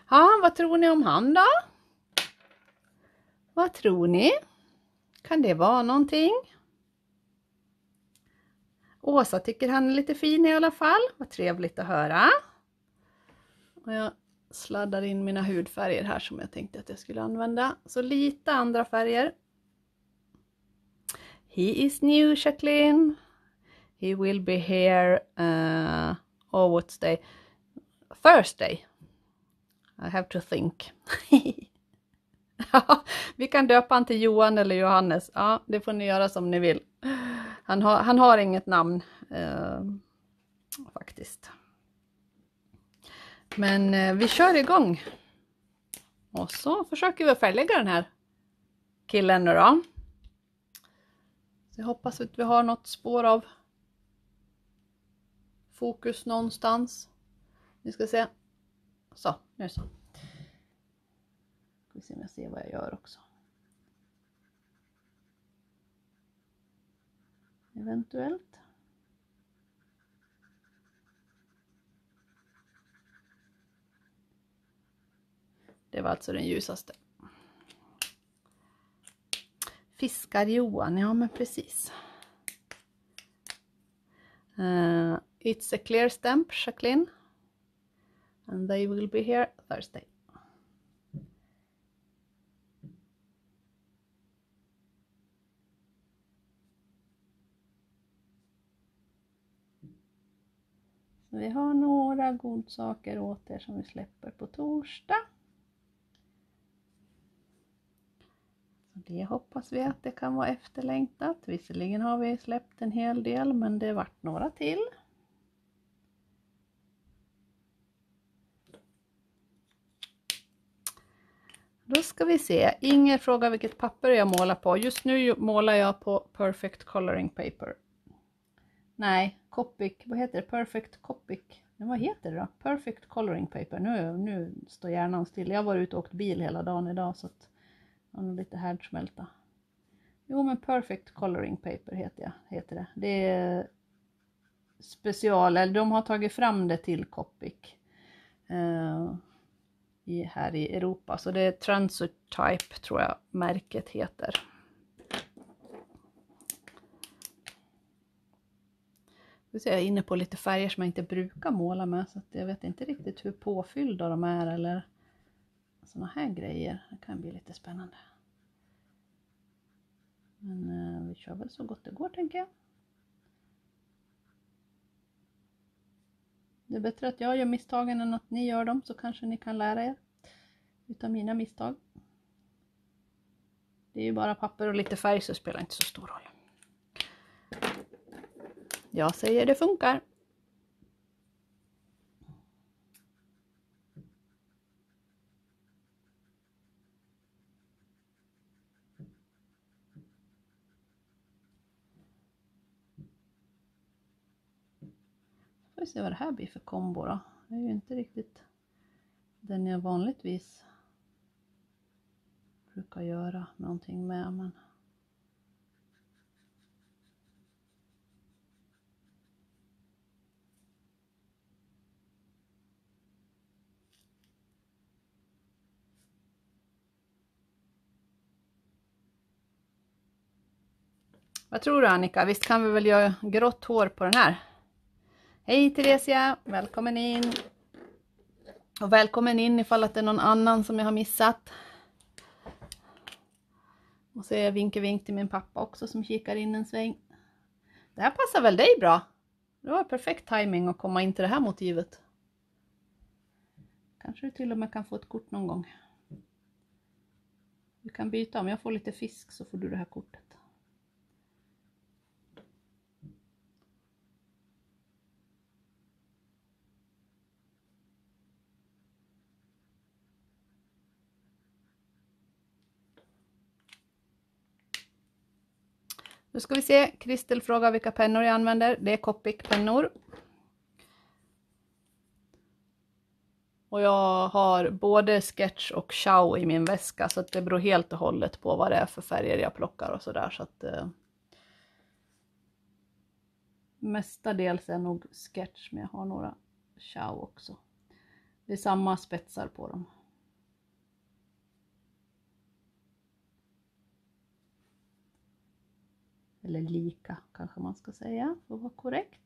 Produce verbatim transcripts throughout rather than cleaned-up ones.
Ja, vad tror ni om han då? Vad tror ni? Kan det vara någonting? Åsa tycker han är lite fin i alla fall. Vad trevligt att höra. Och jag sladdar in mina hudfärger här som jag tänkte att jag skulle använda. Så lite andra färger. He is new, Jacqueline. He will be here. Uh, oh, what's day? Thursday. I have to think. Ja, vi kan döpa han till Johan eller Johannes. Ja, det får ni göra som ni vill. Han har, han har inget namn. Uh, faktiskt. Men uh, vi kör igång. Och så försöker vi färglägga den här killen nu då. Så jag hoppas att vi har något spår av fokus någonstans. Vi ska se. Så, nu så. Vi ser om jag ser vad jag gör också. Eventuellt. Det var alltså den ljusaste. Fiskar Johan, ja men precis. Uh, it's a clear stamp, Jacqueline. And they will be here Thursday. Så vi har några godsaker åt er som vi släpper på torsdag. Det hoppas vi att det kan vara efterlängtat. Visserligen har vi släppt en hel del, men det vart några till. Då ska vi se. Inger frågar vilket papper jag målar på. Just nu målar jag på Perfect Coloring Paper. Nej, Copic. Vad heter det? Perfect Copic. Men vad heter det då? Perfect Coloring Paper. Nu, nu står hjärnan still. Jag var ute och åkt bil hela dagen idag så att jag har lite härdsmälta. Jo, men Perfect Coloring Paper heter, jag, heter det. Det är special, eller de har tagit fram det till Copic uh, i, här i Europa. Så det är Transotype tror jag märket heter. Jag är inne på lite färger som jag inte brukar måla med, så att jag vet inte riktigt hur påfyllda de är eller såna här grejer. Det kan bli lite spännande. Men eh, vi kör väl så gott det går, tänker jag. Det är bättre att jag gör misstagen än att ni gör dem, så kanske ni kan lära er utav mina misstag. Det är ju bara papper och lite färg, så spelar inte så stor roll. Jag säger det funkar. Får vi se vad det här blir för kombo då. Det är ju inte riktigt den jag vanligtvis brukar göra någonting med, men vad tror du, Annika? Visst kan vi väl göra grått hår på den här? Hej Theresia, välkommen in. Och välkommen in ifall att det är någon annan som jag har missat. Och så är jag vinke vink till min pappa också som kikar in en sväng. Det här passar väl dig bra? Det var perfekt timing att komma in till det här motivet. Kanske du till och med kan få ett kort någon gång. Vi kan byta, om jag får lite fisk så får du det här kortet. Nu ska vi se, Kristel frågar vilka pennor jag använder. Det är Copic pennor. Och jag har både Sketch och Chow i min väska, så att det beror helt och hållet på vad det är för färger jag plockar och sådär. Så att eh, mestadels är nog Sketch, men jag har några Chow också. Det är samma spetsar på dem. Eller lika kanske man ska säga för att vara korrekt.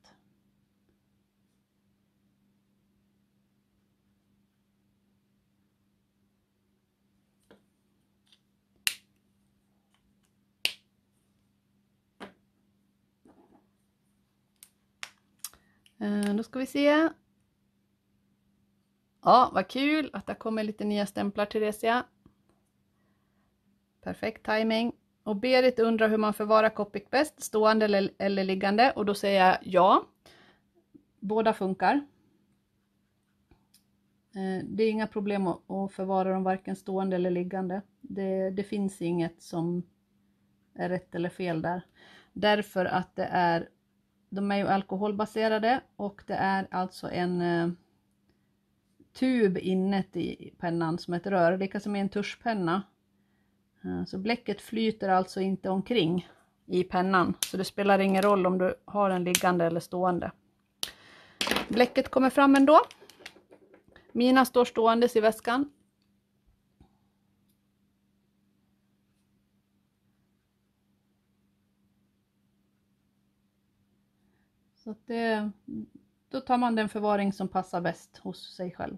Då ska vi se. Ja, vad kul att det kommer lite nya stämplar, Theresia. Perfekt timing. Och Berit undrar hur man förvarar Copic bäst, stående eller, eller liggande. Och då säger jag ja. Båda funkar. Det är inga problem att förvara dem varken stående eller liggande. Det, det finns inget som är rätt eller fel där. Därför att det är, de är ju alkoholbaserade och det är alltså en uh, tub inuti pennan som ett rör. Det är som en tuschpenna. Uh, så bläcket flyter alltså inte omkring i pennan. Så det spelar ingen roll om du har en liggande eller stående. Bläcket kommer fram ändå. Mina står ståendes i väskan. Så att det, då tar man den förvaring som passar bäst hos sig själv.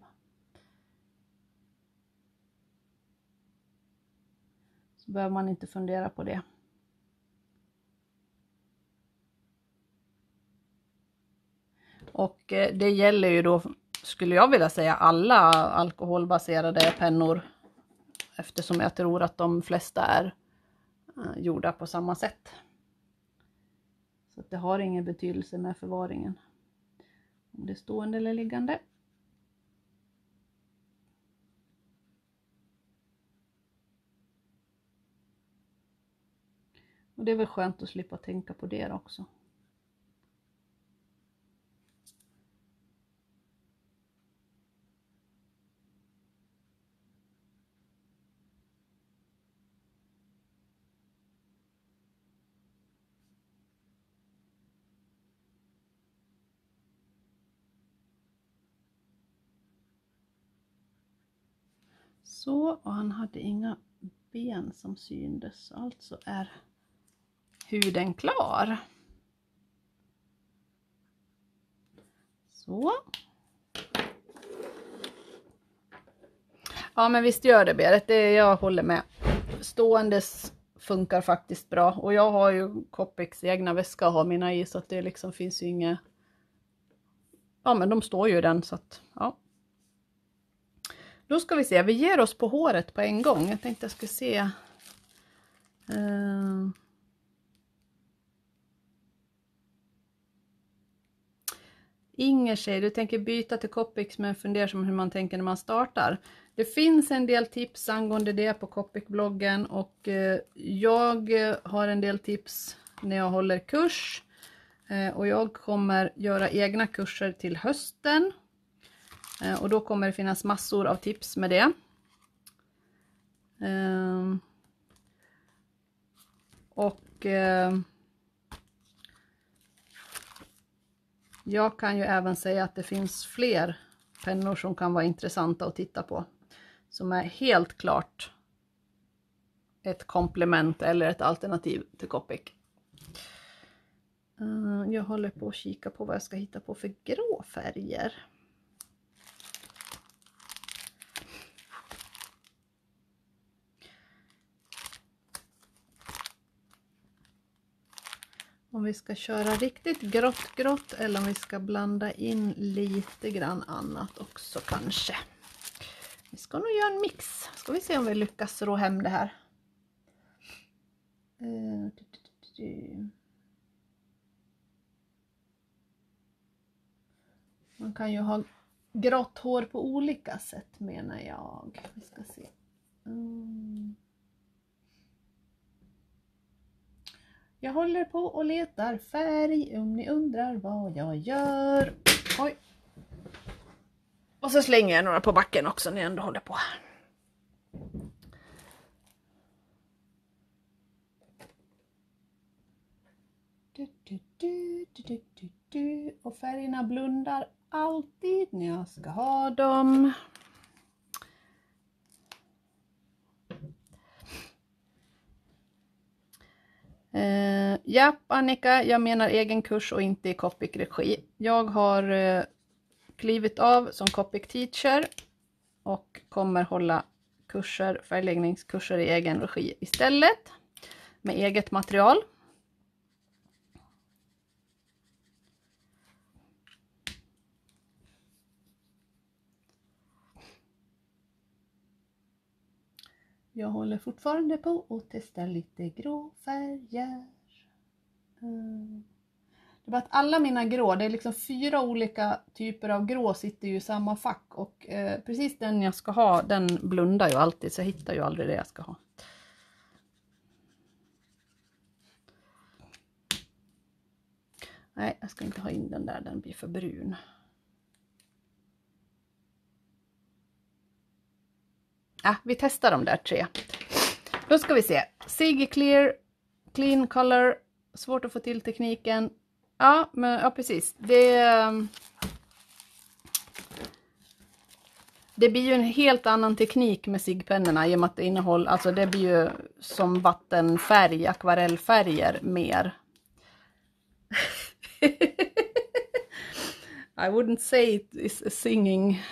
Så behöver man inte fundera på det. Och det gäller ju då, skulle jag vilja säga, alla alkoholbaserade pennor. Eftersom jag tror att de flesta är gjorda på samma sätt. Så att det har ingen betydelse med förvaringen. Om det är stående eller liggande. Och det är väl skönt att slippa tänka på det också. Så, och han hade inga ben som syndes, alltså är huden klar. Så. Ja, men visst gör det, Berit, det jag håller med. Ståendes funkar faktiskt bra. Och jag har ju Copics egna väska att ha mina i, så att det liksom finns ju inga... Ja, men de står ju i den, så att ja. Då ska vi se, vi ger oss på håret på en gång. Jag tänkte jag ska se. Uh... Inger säger, du tänker byta till Copics men funderar som hur man tänker när man startar. Det finns en del tips angående det på Copic-bloggen och uh, jag har en del tips när jag håller kurs. Uh, och jag kommer göra egna kurser till hösten. Och då kommer det finnas massor av tips med det. Um, och uh, jag kan ju även säga att det finns fler pennor som kan vara intressanta att titta på. Som är helt klart ett komplement eller ett alternativ till Copic. Uh, jag håller på att kika på vad jag ska hitta på för grå färger. Om vi ska köra riktigt grått grått eller om vi ska blanda in lite grann annat också kanske. Vi ska nog göra en mix. Ska vi se om vi lyckas ro hem det här. Man kan ju ha grått hår på olika sätt menar jag. Vi ska se. Mm. Jag håller på och letar färg om ni undrar vad jag gör. Oj. Och så slänger jag några på backen också när jag ändå håller på. Du, du, du, du, du, du. Och färgerna blundar alltid när jag ska ha dem. Uh, ja, Annika, jag menar egen kurs och inte i Copic-regi. Jag har uh, klivit av som Copic-teacher och kommer hålla kurser, färgläggningskurser i egen regi istället. Med eget material. Jag håller fortfarande på att testa lite grå färger. Det är bara att alla mina grå, det är liksom fyra olika typer av grå sitter ju i samma fack. Och eh, precis den jag ska ha, den blundar ju alltid, så jag hittar ju aldrig det jag ska ha. Nej, jag ska inte ha in den där, den blir för brun. Ah, vi testar de där tre. Då ska vi se. Siggy Clear, Clean Color, svårt att få till tekniken. Ja, men ja, precis. Det, det blir ju en helt annan teknik med Sigpennorna i och med att det innehåller, alltså det blir ju som vattenfärg, akvarellfärger mer. I wouldn't say it is singing.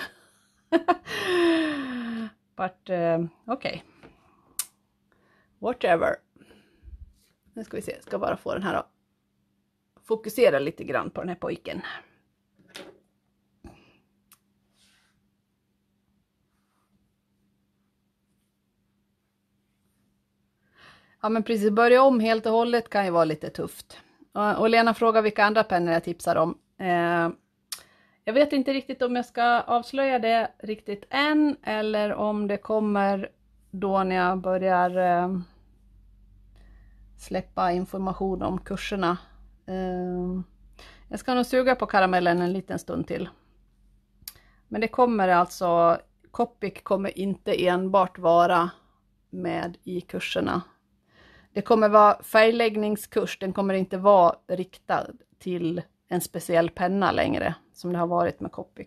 But uh, okay. Whatever. Nu ska vi se, jag ska bara få den här att fokusera lite grann på den här pojken. Ja, men precis, börja om helt och hållet kan ju vara lite tufft. Och Lena frågar vilka andra pennor jag tipsar om. Eh, jag vet inte riktigt om jag ska avslöja det riktigt än, eller om det kommer då när jag börjar eh, släppa information om kurserna. Eh, jag ska nog suga på karamellen en liten stund till. Men det kommer alltså, Copic kommer inte enbart vara med i kurserna. Det kommer vara färgläggningskurs, den kommer inte vara riktad till en speciell penna längre som det har varit med Copic.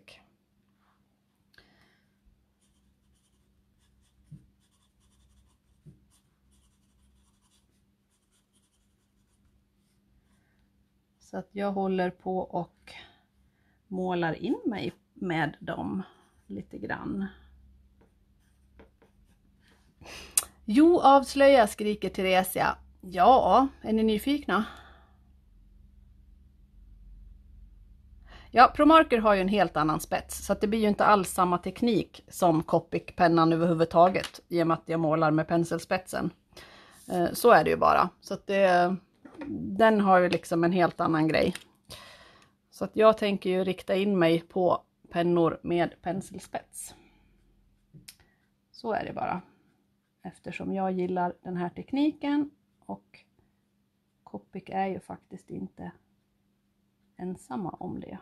Så att jag håller på och målar in mig med dem lite grann. Jo, avslöja, skriker Theresia. Ja, är ni nyfikna? Ja, ProMarker har ju en helt annan spets, så att det blir ju inte alls samma teknik som Copic-pennan överhuvudtaget, i och med att jag målar med penselspetsen. Så är det ju bara. Så att det, den har ju liksom en helt annan grej. Så att jag tänker ju rikta in mig på pennor med penselspets. Så är det bara. Eftersom jag gillar den här tekniken, och Copic är ju faktiskt inte ensamma om det.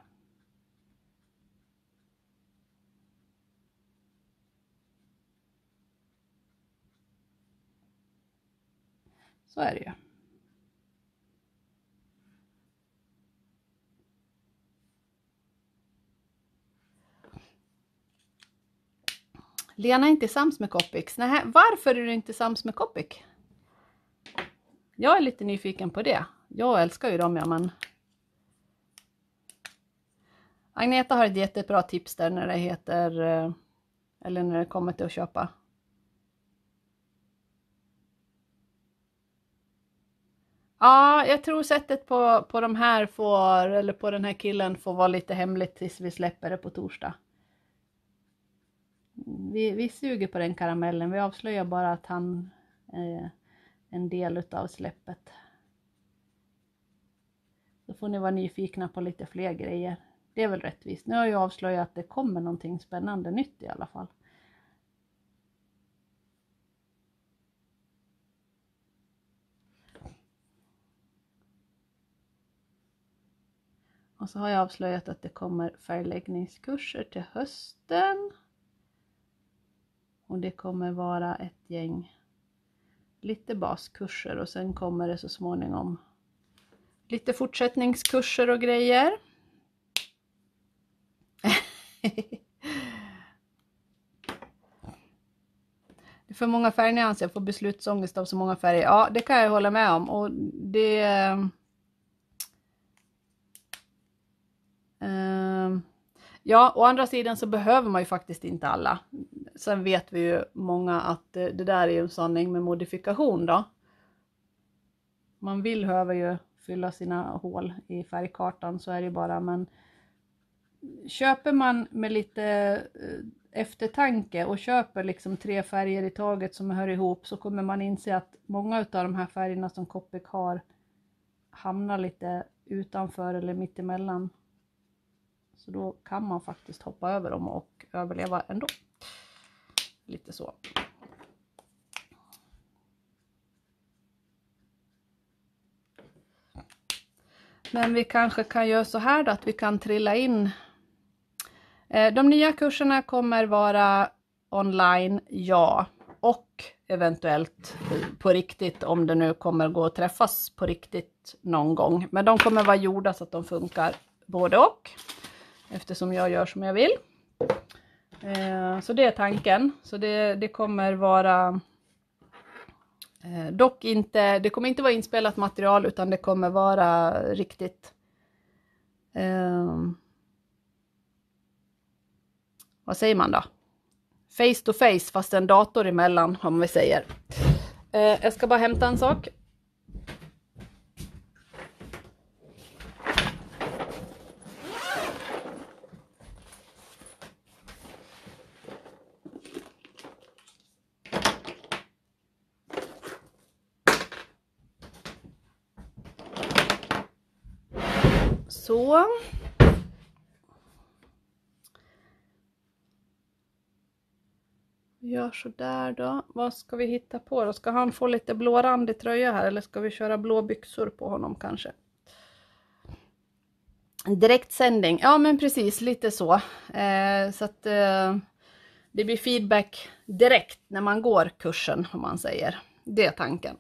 Så är det ju. Lena är inte sams med Copic. Nej, varför är du inte sams med Copic? Jag är lite nyfiken på det. Jag älskar ju dem, ja, men... Agneta har ett jättebra tips där när det heter... Eller när det kommer till att köpa. Ja, jag tror sättet på, på de här får... Eller på den här killen får vara lite hemligt tills vi släpper det på torsdag. Vi, vi suger på den karamellen. Vi avslöjar bara att han är en del av släppet. Då får ni vara nyfikna på lite fler grejer. Det är väl rättvist. Nu har jag avslöjat att det kommer någonting spännande nytt i alla fall. Och så har jag avslöjat att det kommer färgläggningskurser till hösten. Och det kommer vara ett gäng lite baskurser, och sen kommer det så småningom lite fortsättningskurser och grejer. Det för många färgnyanser, jag får beslutsångest av så många färger. Ja, det kan jag hålla med om. Och det... Uh, ja, å andra sidan så behöver man ju faktiskt inte alla. Sen vet vi ju många att det, det där är ju en sanning med modifikation då. Man vill behöver ju fylla sina hål i färgkartan, så är det bara. Men köper man med lite eftertanke och köper liksom tre färger i taget som hör ihop, så kommer man inse att många av de här färgerna som Copic har hamnar lite utanför eller mitt emellan. Så då kan man faktiskt hoppa över dem och överleva ändå. Lite så. Men vi kanske kan göra så här då, att vi kan trilla in. De nya kurserna kommer vara online, ja. Och eventuellt på riktigt, om det nu kommer gå att träffas på riktigt någon gång. Men de kommer vara gjorda så att de funkar både och. Eftersom jag gör som jag vill. Så det är tanken. Så det, det kommer vara... Dock inte, det kommer inte vara inspelat material, utan det kommer vara riktigt... Eh, vad säger man då? Face to face, fast en dator emellan, om vi säger. Eh, jag ska bara hämta en sak. Så. Gör så där då. Vad ska vi hitta på då? Ska han få lite blårandig tröja här, eller ska vi köra blå byxor på honom kanske? Direktsändning. Ja, men precis, lite så. Eh, så att eh, det blir feedback direkt när man går kursen, om man säger. Det är tanken.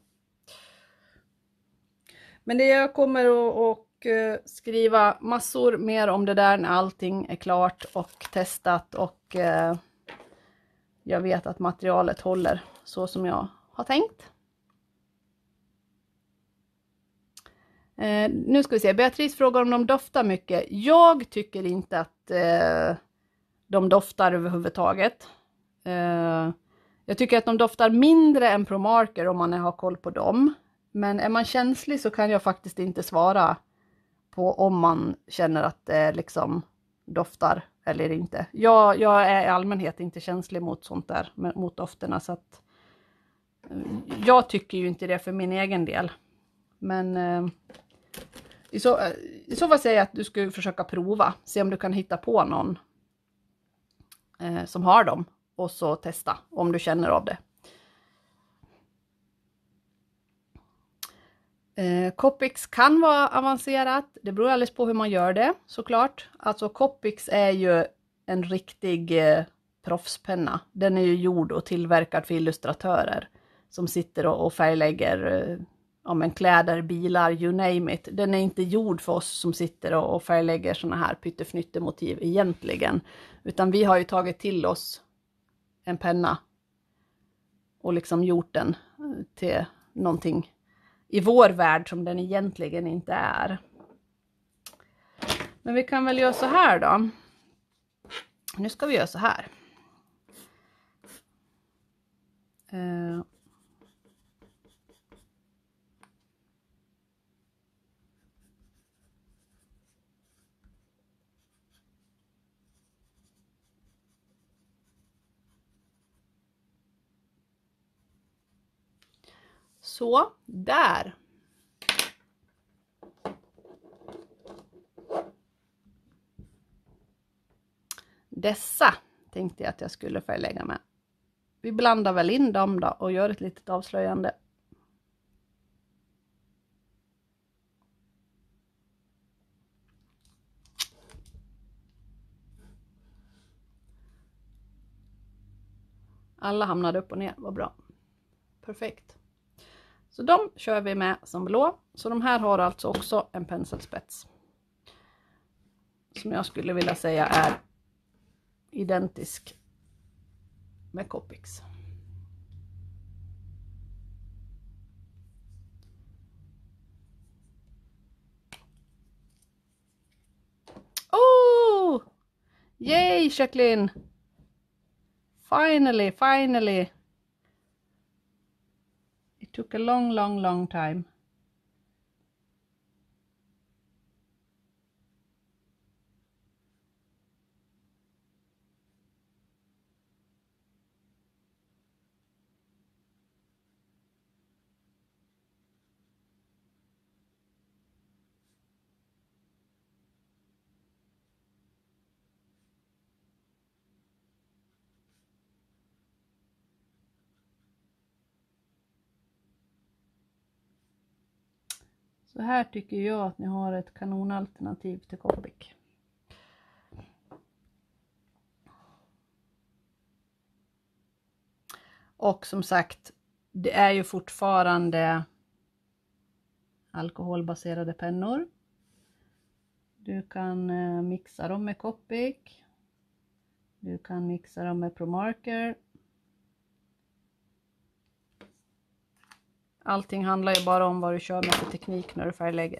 Men det jag kommer att skriva massor mer om det där när allting är klart och testat, och eh, jag vet att materialet håller så som jag har tänkt. Eh, nu ska vi se, Beatrice frågar om de doftar mycket. Jag tycker inte att eh, de doftar överhuvudtaget. Eh, jag tycker att de doftar mindre än Pro Marker om man har koll på dem. Men är man känslig så kan jag faktiskt inte svara på om man känner att det liksom doftar eller inte. Jag, jag är i allmänhet inte känslig mot sånt där, mot dofterna, så att jag tycker ju inte det för min egen del. Men eh, i, så, i så fall säger jag att du ska försöka prova, se om du kan hitta på någon eh, som har dem, och så testa om du känner av det. Eh, Copics kan vara avancerat, det beror alldeles på hur man gör det, såklart. Alltså Copics är ju en riktig eh, proffspenna. Den är ju gjord och tillverkad för illustratörer som sitter och, och färglägger eh, ja, men kläder, bilar, you name it. Den är inte gjord för oss som sitter och, och färglägger såna här pyttefnyttemotiv egentligen. Utan vi har ju tagit till oss en penna och liksom gjort den till någonting i vår värld som den egentligen inte är. Men vi kan väl göra så här då. Nu ska vi göra så här. Uh. Så, där. Dessa tänkte jag att jag skulle färglägga med. Vi blandar väl in dem då och gör ett litet avslöjande. Alla hamnade upp och ner, vad bra. Perfekt. Så de kör vi med som blå. Så de här har alltså också en penselspets. Som jag skulle vilja säga är identisk med Copics. Oh! Yay, Jacqueline! Finally, finally! It took a long, long, long time. Så här tycker jag att ni har ett kanonalternativ till Copic. Och som sagt, det är ju fortfarande alkoholbaserade pennor. Du kan mixa dem med Copic. Du kan mixa dem med ProMarker. Allting handlar ju bara om vad du kör med för teknik när du färglägger.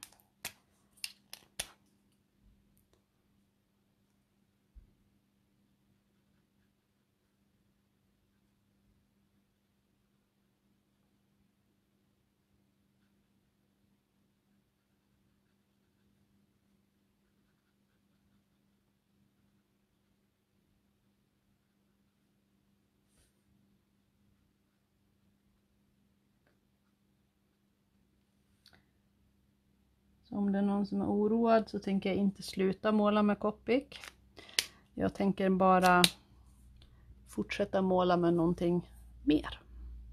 Så om det är någon som är oroad så tänker jag inte sluta måla med Copic. Jag tänker bara fortsätta måla med någonting mer.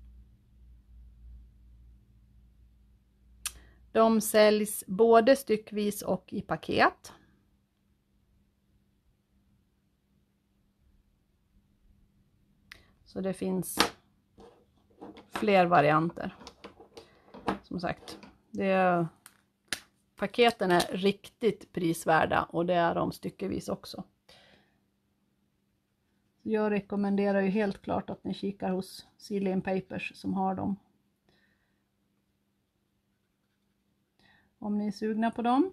De säljs både styckvis och i paket. Så det finns fler varianter. Som sagt, det är, paketen är riktigt prisvärda och det är de styckevis också. Jag rekommenderar ju helt klart att ni kikar hos Celine Papers som har dem. Om ni är sugna på dem.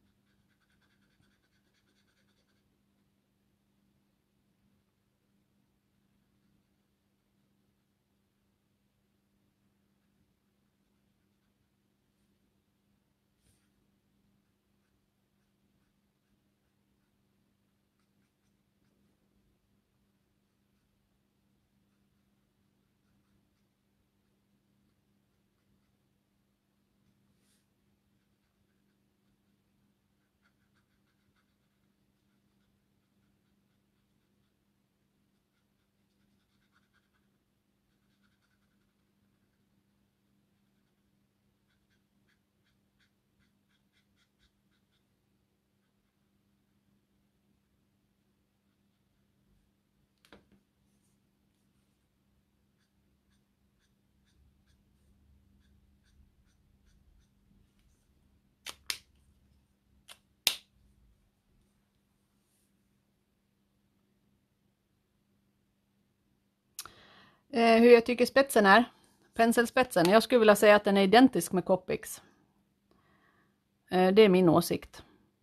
Eh, hur jag tycker spetsen är. Penselspetsen. Jag skulle vilja säga att den är identisk med Copics. Eh, det är min åsikt.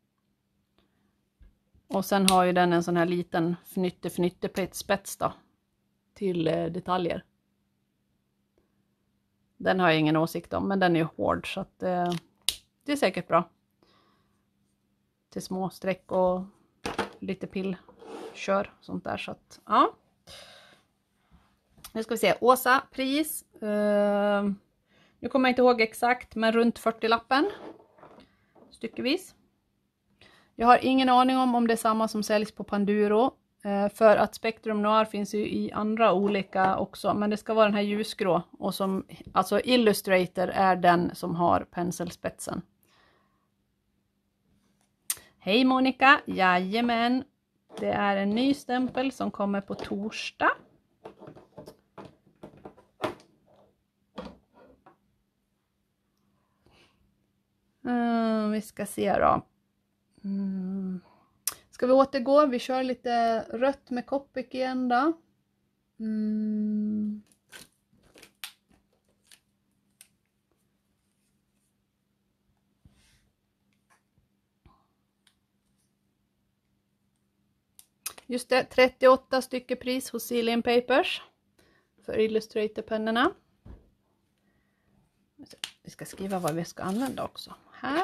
Och sen har ju den en sån här liten fnytte fnytte spets då. Till eh, detaljer. Den har jag ingen åsikt om. Men den är ju hård så att eh, det är säkert bra. Till små streck och lite pillkör. Sånt där så att ja. Nu ska vi se, Åsa, pris. Uh, nu kommer jag inte ihåg exakt, men runt fyrtio-lappen. Styckevis. Jag har ingen aning om om det är samma som säljs på Panduro. Uh, för att Spectrum Noir finns ju i andra olika också. Men det ska vara den här ljusgrå. Och som, alltså Illustrator är den som har penselspetsen. Hej Monica, jajamän. Det är en ny stämpel som kommer på torsdag. Mm, vi ska se då. Mm. Ska vi återgå? Vi kör lite rött med Copic igen då. Mm. Just det, trettioåtta stycken pris hos Celine Papers för Illustrator-pennorna. Vi ska skriva vad vi ska använda också. Här.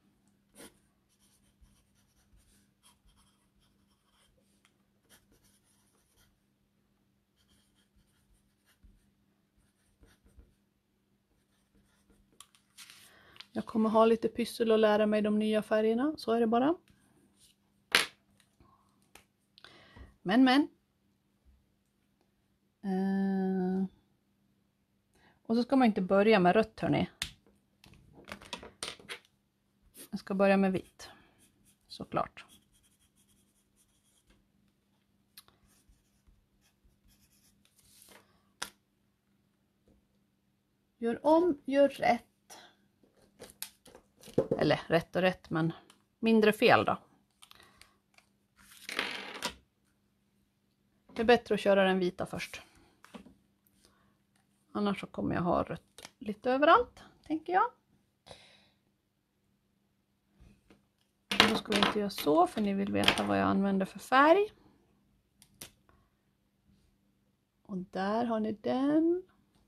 Jag kommer ha lite pyssel och lära mig de nya färgerna, så är det bara. Men men. Uh. Och så ska man inte börja med rött, hörni. Jag ska börja med vitt. Såklart. Gör om, gör rätt. Eller rätt och rätt, men mindre fel då. Det är bättre att köra den vita först. Annars så kommer jag ha rött lite överallt, tänker jag. Då ska vi inte göra så, för ni vill veta vad jag använder för färg. Och där har ni den.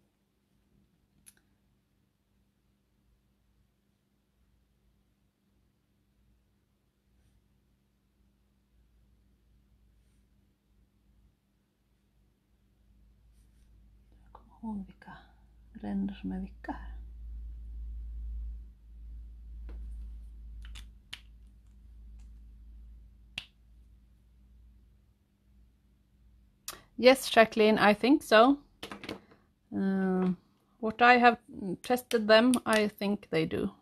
Ihåg vilka ränder som är vilka här. Yes, Jacqueline, I think so. Uh, what I have tested them, I think they do.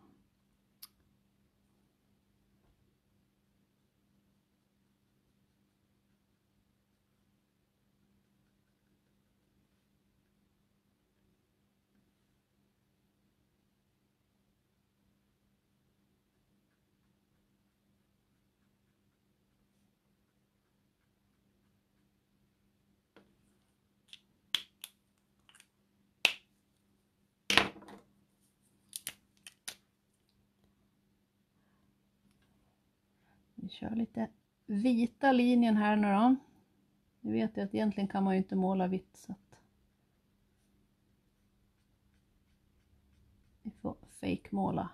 Vi kör lite vita linjen här nu då. Ni vet ju att egentligen kan man ju inte måla vitt, så att vi får fake måla.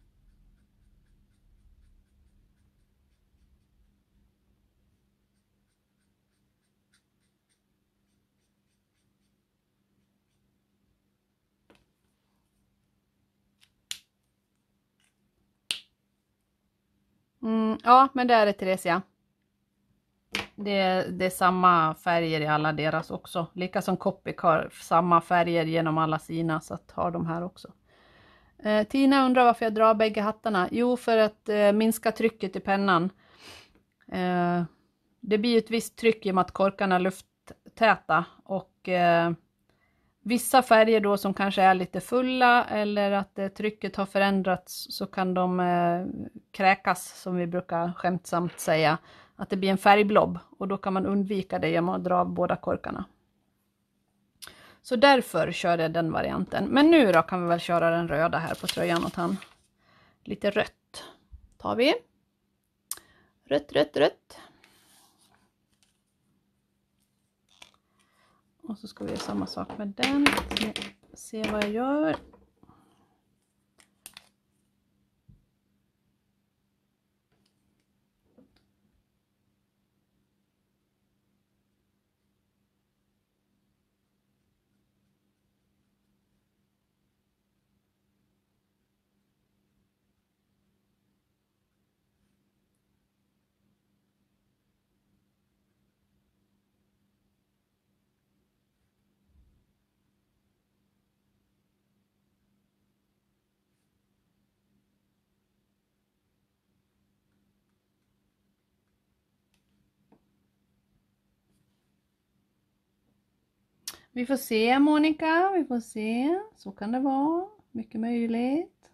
Mm, ja, men det är det, Theresia. Det är, det är samma färger i alla deras också. Lika som Copic har samma färger genom alla sina, så att har de här också. Eh, Tina undrar varför jag drar bägge hattarna. Jo, för att eh, minska trycket i pennan. Eh, det blir ett visst tryck i och med att korkarna är lufttäta. Och eh, vissa färger då som kanske är lite fulla eller att eh, trycket har förändrats, så kan de eh, kräkas, som vi brukar skämtsamt säga. Att det blir en färgblob, och då kan man undvika det genom att dra av båda korkarna. Så därför kör jag den varianten. Men nu då kan vi väl köra den röda här på tröjan åt han. Lite rött tar vi. Rött, rött, rött. Och så ska vi göra samma sak med den. Se vad jag gör. Vi får se, Monica, vi får se. Så kan det vara. Mycket möjligt.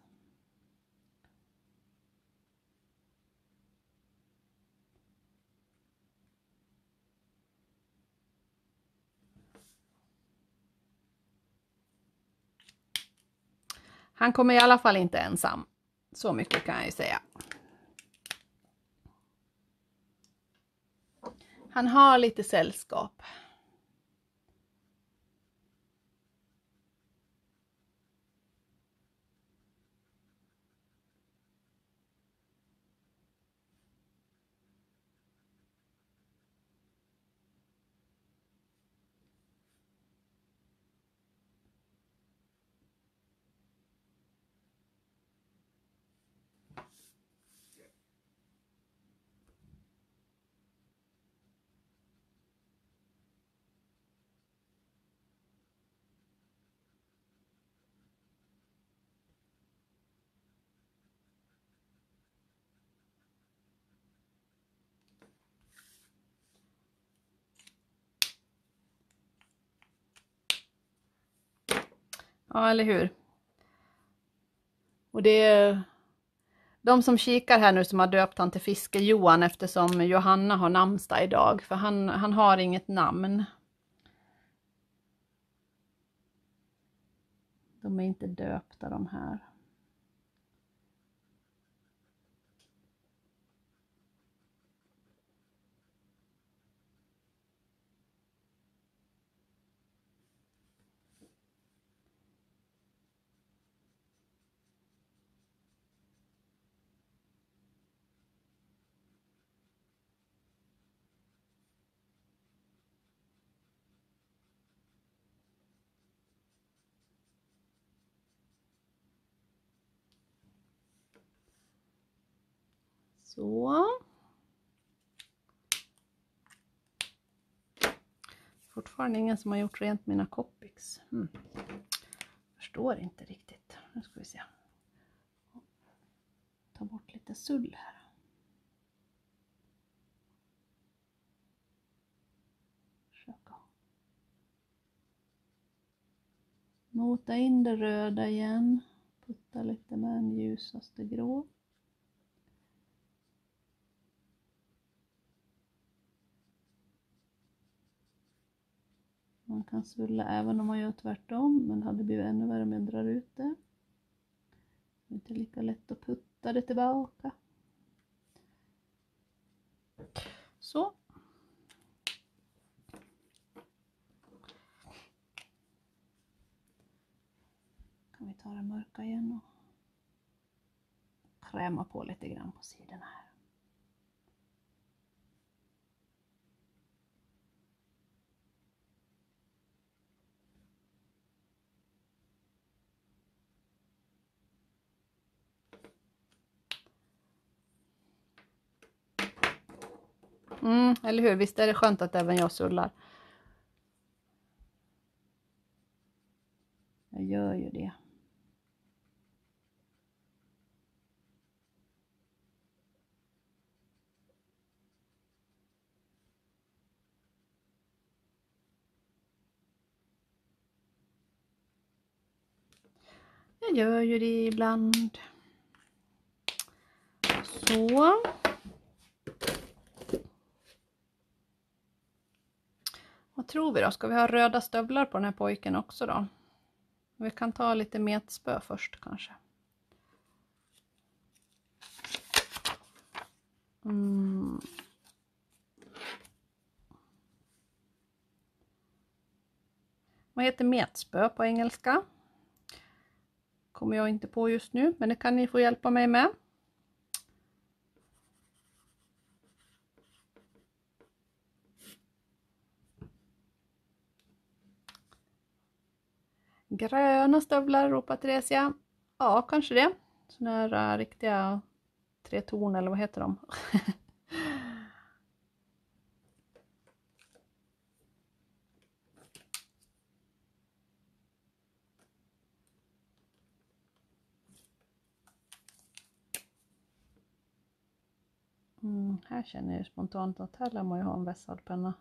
Han kommer i alla fall inte ensam. Så mycket kan jag ju säga. Han har lite sällskap. Ja, eller hur? Och det är de som kikar här nu som har döpt han till Fiske-Johan eftersom Johanna har namnsdag idag. För han, han har inget namn. De är inte döpta de här. Så. Fortfarande ingen som har gjort rent mina Copics. Hmm. Förstår inte riktigt. Nu ska vi se. Ta bort lite sull här. Försöka. Mota in det röda igen. Putta lite med den ljusaste grå. Man kan sulla även om man gör tvärtom, men det hade blivit ännu värre om jag drar ut det. Det är inte lika lätt att putta det tillbaka. Så. Kan vi ta det mörka igen och kräma på lite grann på sidorna här. Mm, eller hur? Visst är det skönt att även jag sullar. Jag gör ju det. Jag gör ju det ibland. Så. Vad tror vi då? Ska vi ha röda stövlar på den här pojken också då? Vi kan ta lite metspö först kanske. Mm. Vad heter metspö på engelska? Kommer jag inte på just nu, men det kan ni få hjälpa mig med. Gröna stövlar ropar Theresia. Ja, kanske det. Såna här uh, riktiga tre torn eller vad heter de? Mm, här känner jag spontant att här lär man ju ha en vässad penna.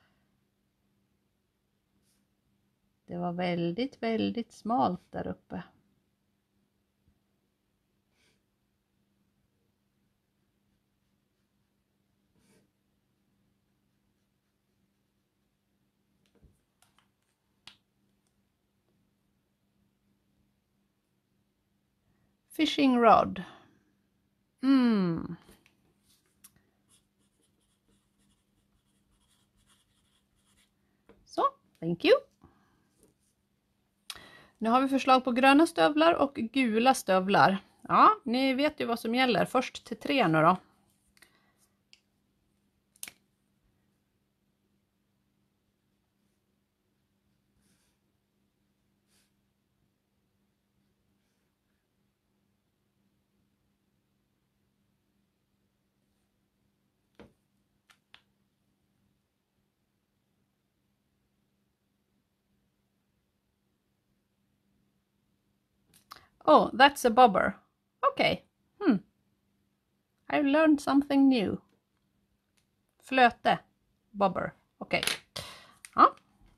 Det var väldigt, väldigt smalt där uppe. Fishing rod. Mm. Thank you. Nu har vi förslag på gröna stövlar och gula stövlar. Ja, ni vet ju vad som gäller. Först till tre nu då. Oh, that's a bobber. Okay. Hmm. I've learned something new. Flöte. Bobber. Okej. Okay. Ja.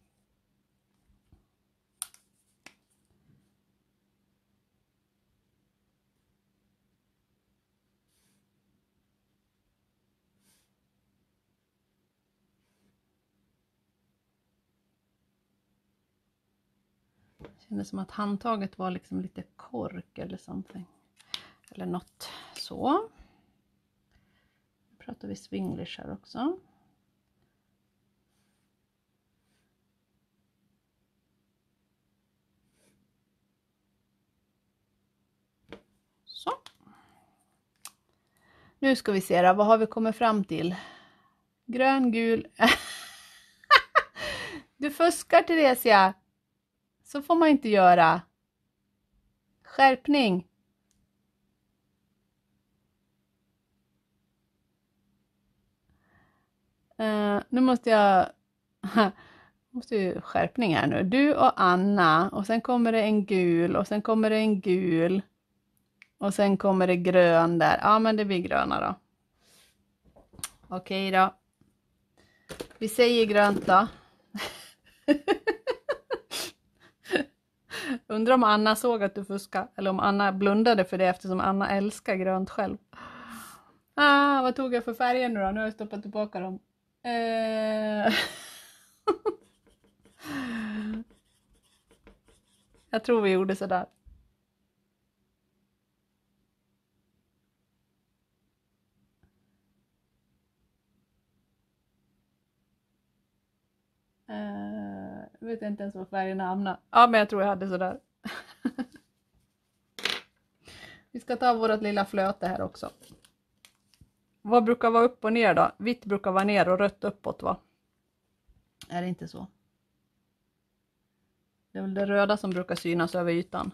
Det kändes som att handtaget var liksom lite kork eller something. Eller något så. Nu pratar vi swinglish här också. Så. Nu ska vi se då, vad har vi kommit fram till? Grön, gul. Du fuskar, Theresia. Så får man inte göra. Skärpning. Uh, nu måste jag... måste ju skärpning här nu. Du och Anna. Och sen kommer det en gul. Och sen kommer det en gul. Och sen kommer det grön där. Ja, men det blir gröna då. Okej då. Vi säger grönt då. Undrar om Anna såg att du fuskade. Eller om Anna blundade för det eftersom Anna älskar grönt själv. Ah, vad tog jag för färger nu då? Nu har jag stoppat tillbaka dem. Eh... jag tror vi gjorde sådär. Uh, jag vet inte ens vad färgerna hamnar. Ja, men jag tror jag hade sådär. Vi ska ta vårt lilla flöte här också. Vad brukar vara upp och ner då? Vitt brukar vara ner och rött uppåt, va? Är det inte så? Det är väl det röda som brukar synas över ytan.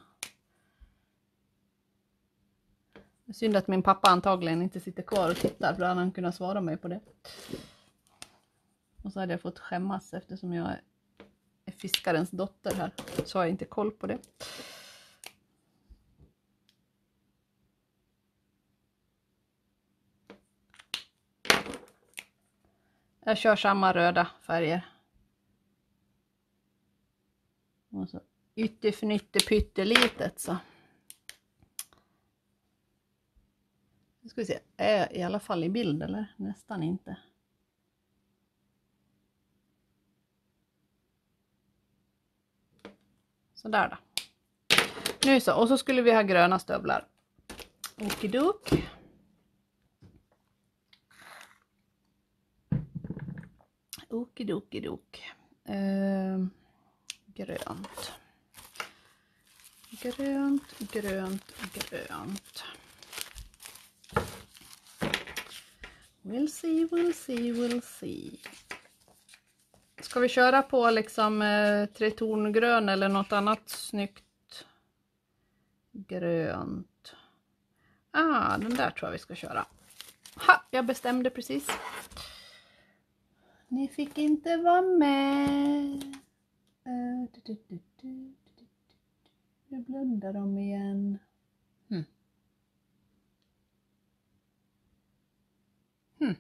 Det är synd att min pappa antagligen inte sitter kvar och tittar, för då hade han kunnat svara mig på det. Och så hade jag fått skämmas eftersom jag är fiskarens dotter här. Så har jag inte koll på det. Jag kör samma röda färger. Och så ytterfnytte pyttelitet så. Nu ska vi se. Är jag i alla fall i bild eller? Nästan inte. Så där då. Nu så. Och så skulle vi ha gröna stövlar. Okidok. Okidokidok. Eh, grönt. Grönt, grönt, grönt. We'll see, we'll see, we'll see. Ska vi köra på liksom eh, tretongrön eller något annat snyggt grönt? Ah, den där tror jag vi ska köra. Ha, jag bestämde precis. Ni fick inte vara med. Uh, du, du, du, du, du. Nu blundar de igen. Hmm. Hmm.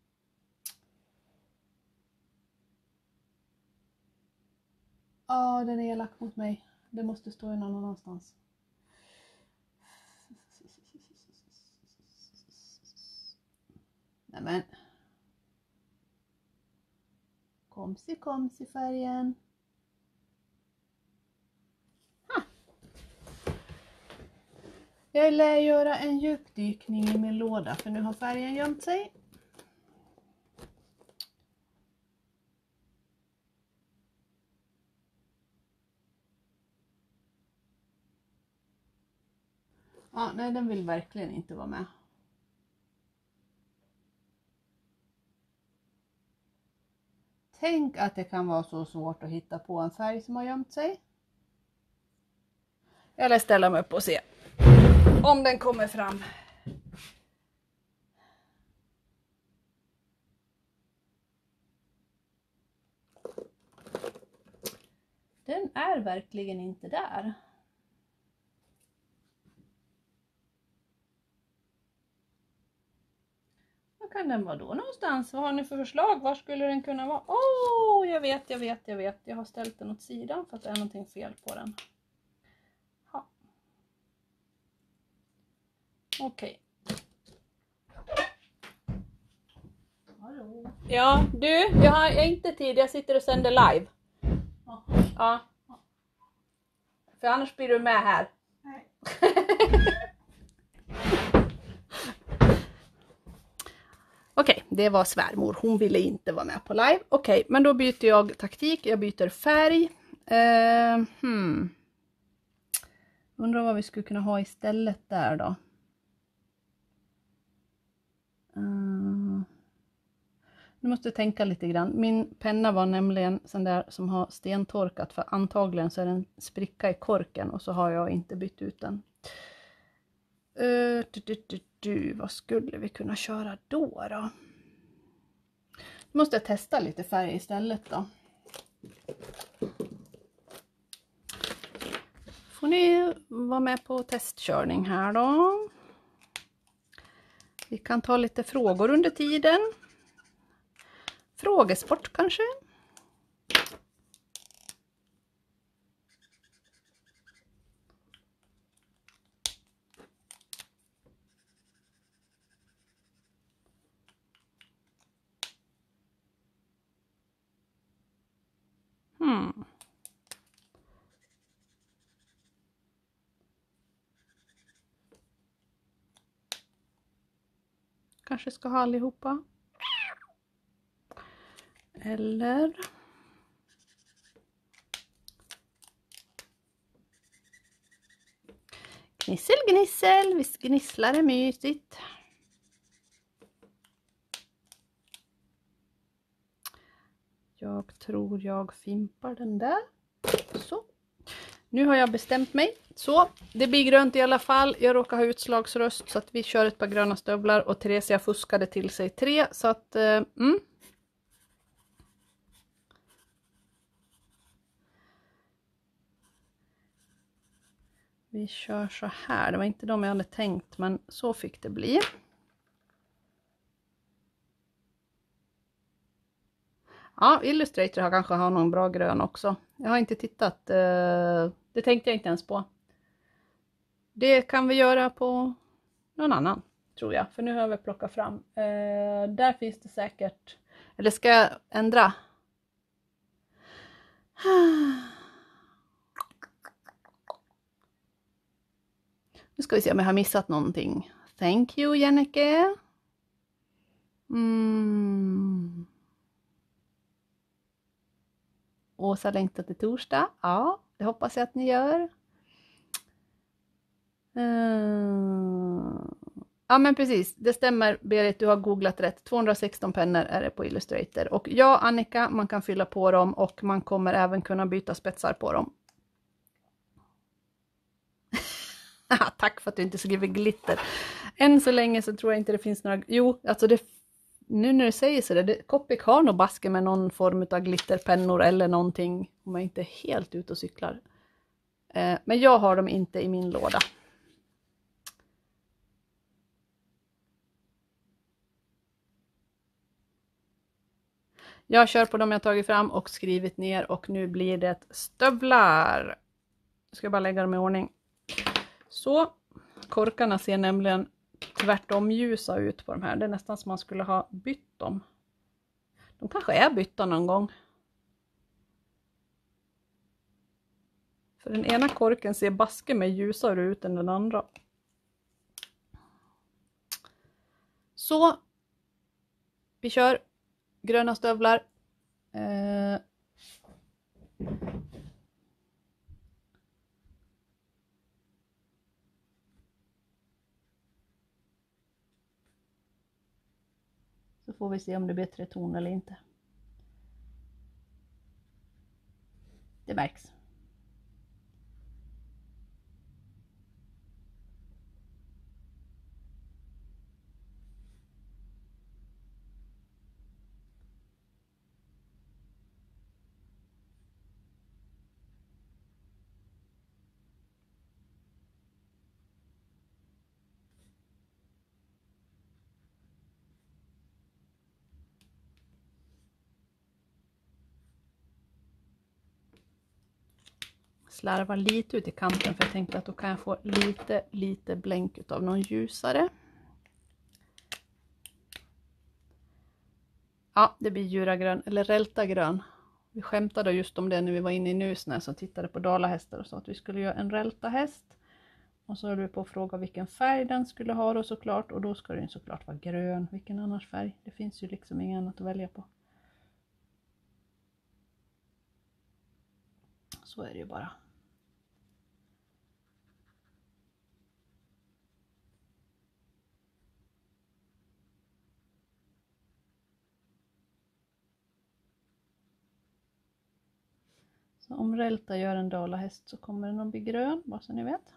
Ja, den är elak mot mig. Det måste stå någon annanstans. Nämen. Komsi, komsi färgen. Ha. Jag lär göra en djupdykning i min låda för nu har färgen gömt sig. Ja, nej, den vill verkligen inte vara med. Tänk att det kan vara så svårt att hitta på en färg som har gömt sig. Eller ställa mig upp och se om den kommer fram. Den är verkligen inte där. Var kan den vara då någonstans? Vad har ni för förslag? Var skulle den kunna vara? Åh, oh, jag vet, jag vet, jag vet. Jag har ställt den åt sidan för att det är någonting fel på den. Ja. Okej. Hallå. Ja, du, jag har inte tid. Jag sitter och sänder live. Ja. Ja. För annars blir du med här. Nej. Okej, det var svärmor. Hon ville inte vara med på live. Okej, men då byter jag taktik. Jag byter färg. Uh, hmm. Undrar vad vi skulle kunna ha istället där då. Uh, nu måste jag tänka lite grann. Min penna var nämligen sån där som har stentorkat. För antagligen så är det en spricka i korken. Och så har jag inte bytt ut den. Uh, du, du, du, du, vad skulle vi kunna köra då då? Nu måste jag testa lite färg istället då. Får ni vara med på testkörning här då. Vi kan ta lite frågor under tiden. Frågesport kanske. Hmm. Kanske ska ha allihopa. Eller... Gnissel, gnissel. Visst gnisslar är mysigt. Jag tror jag fimpar den där. Så. Nu har jag bestämt mig. Så, det blir grönt i alla fall. Jag råkar ha utslagsröst så att vi kör ett par gröna stövlar. Och Theresia fuskade till sig tre. Så att, eh, mm. Vi kör så här. Det var inte de jag hade tänkt, men så fick det bli. Ja, Illustrator har kanske har någon bra grön också. Jag har inte tittat. Eh, det tänkte jag inte ens på. Det kan vi göra på någon annan, tror jag. För nu har vi plockat fram. Eh, där finns det säkert... Eller ska jag ändra? Nu ska vi se om jag har missat någonting. Thank you, Jennike. Mm. Åsa längtar till torsdag. Ja, det hoppas jag att ni gör. Uh. Ja, men precis. Det stämmer, Berit. Du har googlat rätt. tvåhundrasexton pennor är det på Illustrator. Och ja, Annika, man kan fylla på dem. Och man kommer även kunna byta spetsar på dem. Tack för att du inte skriver glitter. Än så länge så tror jag inte det finns några... Jo, alltså det... Nu när du säger så där, Copic har nog baske med någon form av glitterpennor eller någonting. Om jag inte är helt ute och cyklar. Eh, men jag har dem inte i min låda. Jag kör på dem jag tagit fram och skrivit ner. Och nu blir det stövlar. Jag ska bara lägga dem i ordning. Så, korkarna ser nämligen tvärtom ljusa ut på de här. Det är nästan som man skulle ha bytt dem. De kanske är bytta någon gång. För den ena korken ser baske med ljusare ut än den andra. Så, vi kör gröna stövlar. Eh... får vi se om det blir tre ton eller inte. Det märks. Slarva lite ut i kanten för jag tänkte att då kan jag få lite, lite blänk av någon ljusare. Ja, det blir djuragrön eller rältagrön. Vi skämtade just om det när vi var inne i Nusnäs och tittade på dalahästar och sa att vi skulle göra en rältahäst. Och så höll vi på att fråga vilken färg den skulle ha då såklart. Och då ska den såklart vara grön. Vilken annars färg? Det finns ju liksom ingen annat att välja på. Så är det ju bara. Så om rälta gör en dalahäst så kommer den att bli grön, bara så ni vet.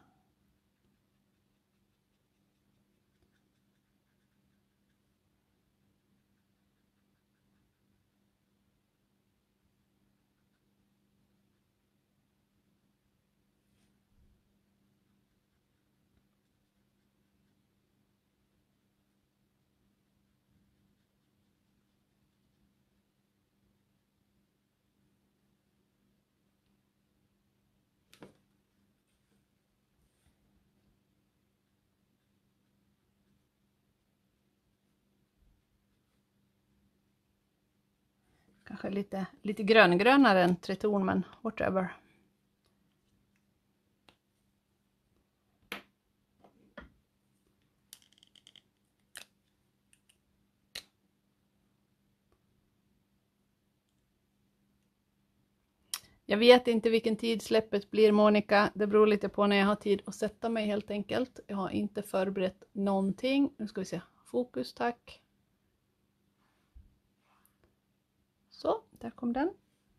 Kanske lite, lite gröngrönare än triton, men whatever. Jag vet inte vilken tid släppet blir, Monica. Det beror lite på när jag har tid att sätta mig helt enkelt. Jag har inte förberett någonting. Nu ska vi se. Fokus, tack. Så, där kom den.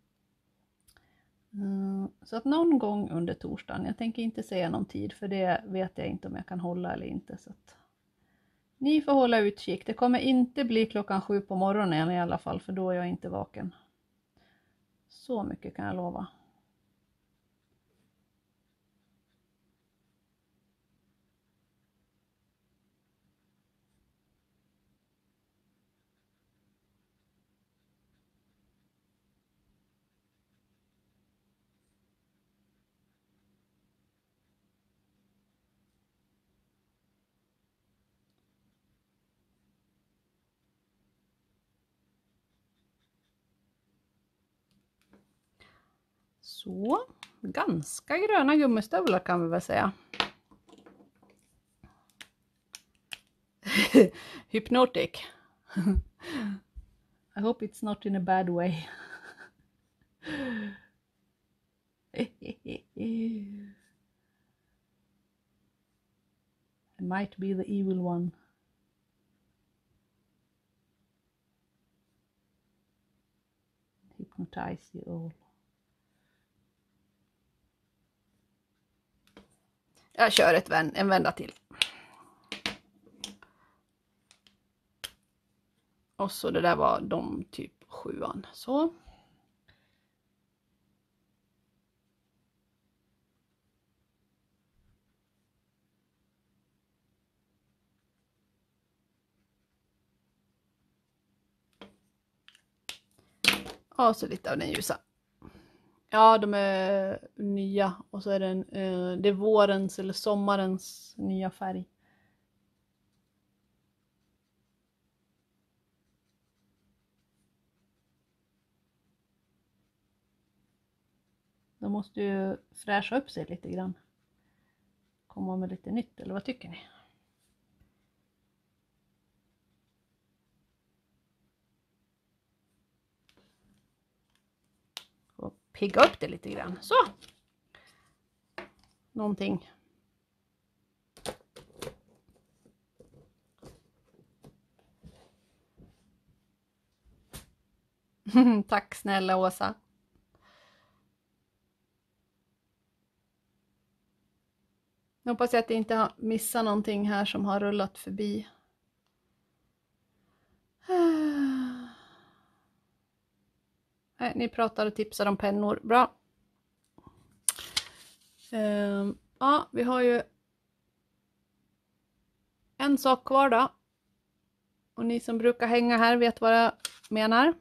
Så att någon gång under torsdagen. Jag tänker inte säga någon tid, för det vet jag inte om jag kan hålla eller inte. Så att ni får hålla utkik. Det kommer inte bli klockan sju på morgonen i alla fall, för då är jag inte vaken. Så mycket kan jag lova. Så, ganska gröna gummistövlar kan vi väl säga. Hypnotic. I hope it's not in a bad way. It might be the evil one. Hypnotize you all. Jag kör ett vän, en vända till. Och så det där var de typ sjuan. Så. Och så lite av den ljusa. Ja, de är nya. Och så är det, en, eh, det är vårens eller sommarens nya färg. De måste ju fräscha upp sig lite grann. Komma med lite nytt, eller vad tycker ni? Och pigga upp det lite grann. Så! Någonting. Tack snälla Åsa. Jag hoppas att jag inte har missat någonting här som har rullat förbi. Nej, ni pratar och tipsar om pennor. Bra. Um, ja, vi har ju en sak kvar då. Och ni som brukar hänga här vet vad jag menar.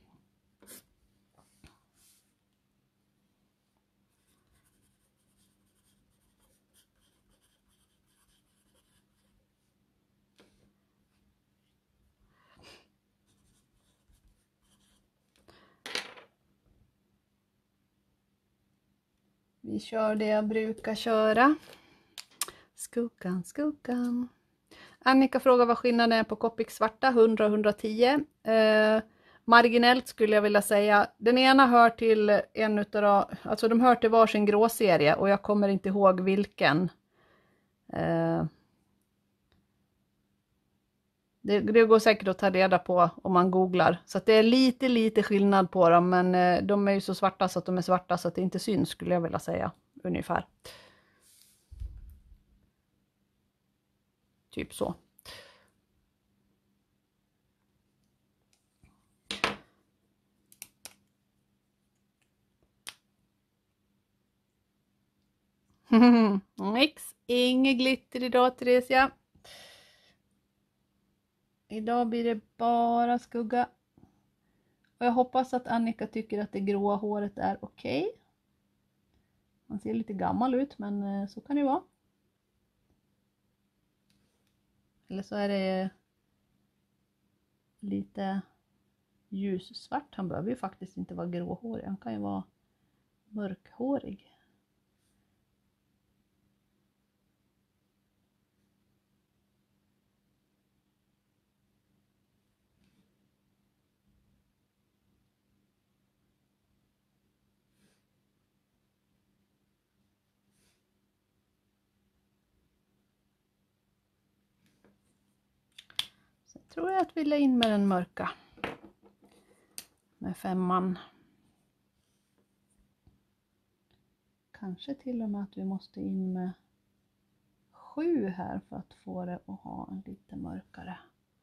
Vi kör det jag brukar köra. Skuggan, skuggan. Annika frågar vad skillnaden är på Copic svarta, hundra och hundratio. Eh, marginellt skulle jag vilja säga. Den ena hör till en utav, alltså de hör till varsin gråserie och jag kommer inte ihåg vilken. Eh, det, det går säkert att ta reda på om man googlar. Så att det är lite, lite skillnad på dem, men eh, de är ju så svarta så att de är svarta så att det inte syns skulle jag vilja säga. Ungefär. Typ så. Nix, inget glitter idag Theresia. Idag blir det bara skugga. Och jag hoppas att Annika tycker att det gråa håret är okej. Okay. Man ser lite gammal ut, men så kan det vara. Eller så är det lite ljussvart. Han behöver ju faktiskt inte vara gråhårig. Han kan ju vara mörkhårig. Så tror jag att vi lägger in med den mörka. Med femman. Kanske till och med att vi måste in med sju här för att få det att ha en lite mörkare.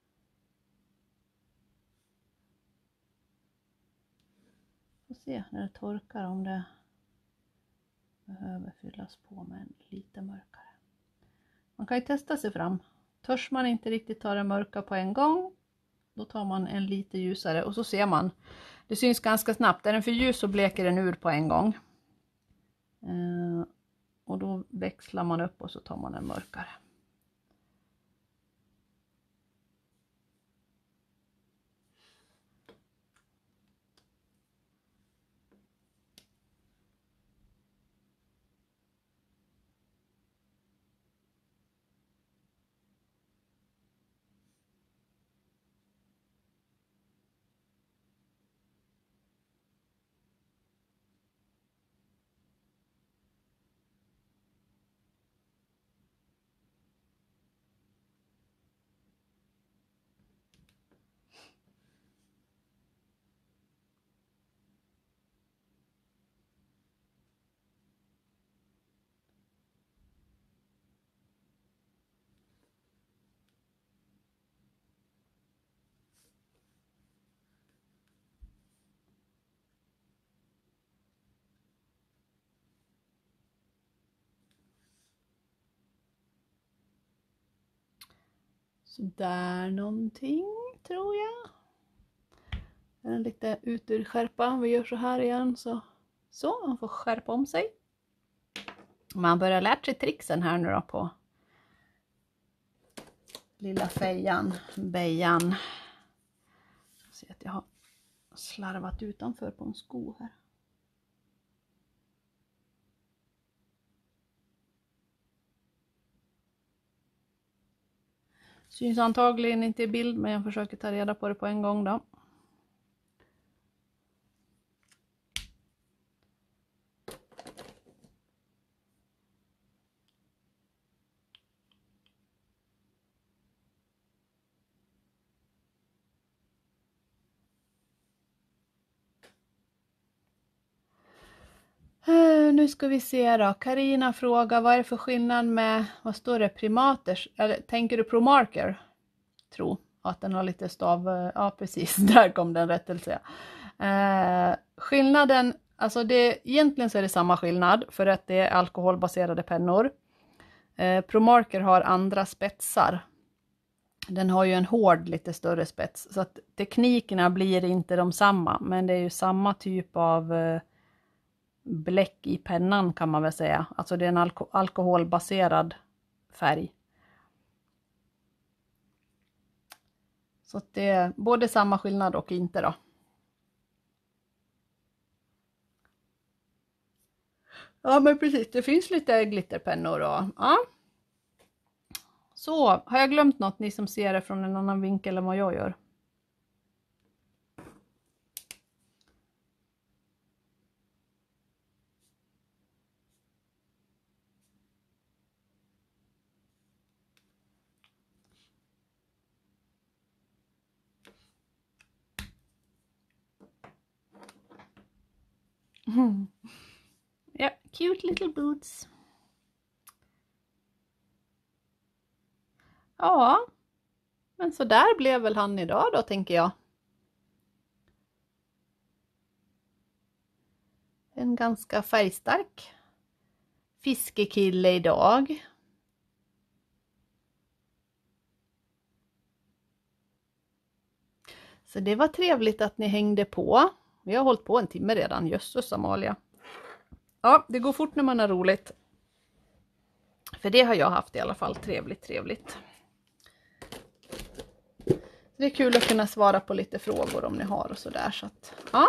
Får se när det torkar om det behöver fyllas på med en lite mörkare. Man kan ju testa sig fram. Törs man inte riktigt ta det mörka på en gång, då tar man en lite ljusare och så ser man. Det syns ganska snabbt. Är den för ljus så bleker den ur på en gång. Eh, och då växlar man upp och så tar man en mörkare. Så där någonting tror jag. En lite ut ur skärpa. Vi gör så här igen så. Så, man får skärpa om sig. Man börjar lära sig tricksen här nu då på lilla fejan, bejan. Jag ser att jag har slarvat utanför på en sko här. Syns antagligen inte i bild, men jag försöker ta reda på det på en gång då. nu ska vi se då. Karina frågar, vad är det för skillnad med, vad står det, primater? Eller tänker du Promarker? Tro att den har lite stav, ja precis, där kom den rättelse. Eh, skillnaden, alltså det, egentligen så är det samma skillnad för att det är alkoholbaserade pennor. Eh, Promarker har andra spetsar. Den har ju en hård lite större spets så att teknikerna blir inte de samma, men det är ju samma typ av eh, bläck i pennan kan man väl säga. Alltså det är en alko- alkoholbaserad färg. Så att det är både samma skillnad och inte då. Ja men precis, det finns lite glitterpennor då. Ja. Så, har jag glömt något, ni som ser det från en annan vinkel än vad jag gör? Mm. Ja, yeah, cute little boots. Ja, men så där blev väl han idag då, tänker jag. En ganska färgstark fiskekille idag. Så det var trevligt att ni hängde på. Vi har hållit på en timme redan, jösses Amalia. Ja, det går fort när man har roligt. För det har jag haft i alla fall, trevligt, trevligt. Det är kul att kunna svara på lite frågor om ni har och sådär. Så att, ja.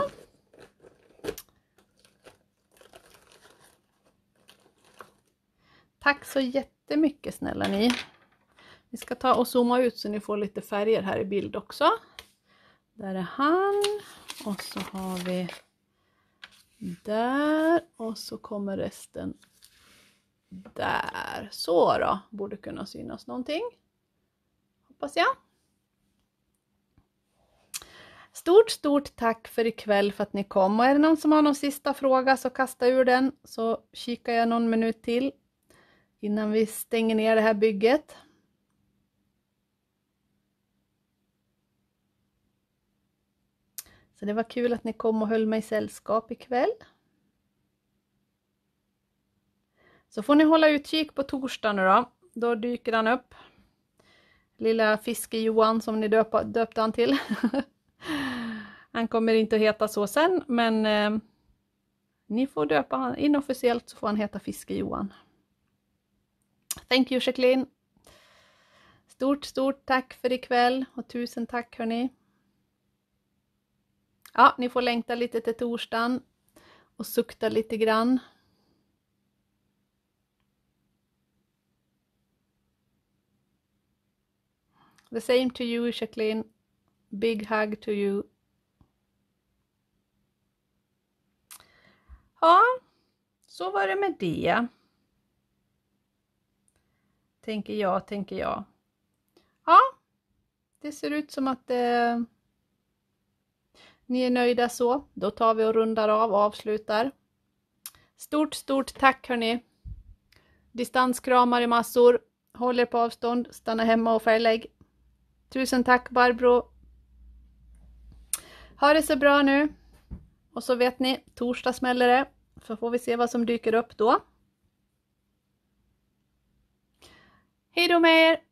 Tack så jättemycket snälla ni. Vi ska ta och zooma ut så ni får lite färger här i bild också. Där är han. Och så har vi där. Och så kommer resten där. Så då. Borde kunna synas någonting. Hoppas jag. Stort, stort tack för ikväll för att ni kom. Och är det någon som har någon sista fråga så kasta ur den. Så kikar jag någon minut till. Innan vi stänger ner det här bygget. Så det var kul att ni kom och höll mig sällskap ikväll. Så får ni hålla utkik på torsdag nu då. Då dyker han upp. Lilla Fiske-Johan som ni döpa, döpte han till. Han kommer inte att heta så sen. Men eh, ni får döpa han inofficiellt så får han heta Fiske-Johan. Thank you Jacqueline. Stort, stort tack för ikväll. Och tusen tack hörni. Ja, ni får längta lite till torsdagen. Och sukta lite grann. The same to you Jacqueline. Big hug to you. Ja, så var det med det. Tänker jag, tänker jag. Ja, det ser ut som att eh, ni är nöjda så. Då tar vi och rundar av och avslutar. Stort, stort tack hörni. Distanskramar i massor. Håll er på avstånd. Stanna hemma och färglägg. Tusen tack Barbro. Ha det så bra nu. Och så vet ni, torsdag smäller det. Så får vi se vad som dyker upp då. Hej då med er!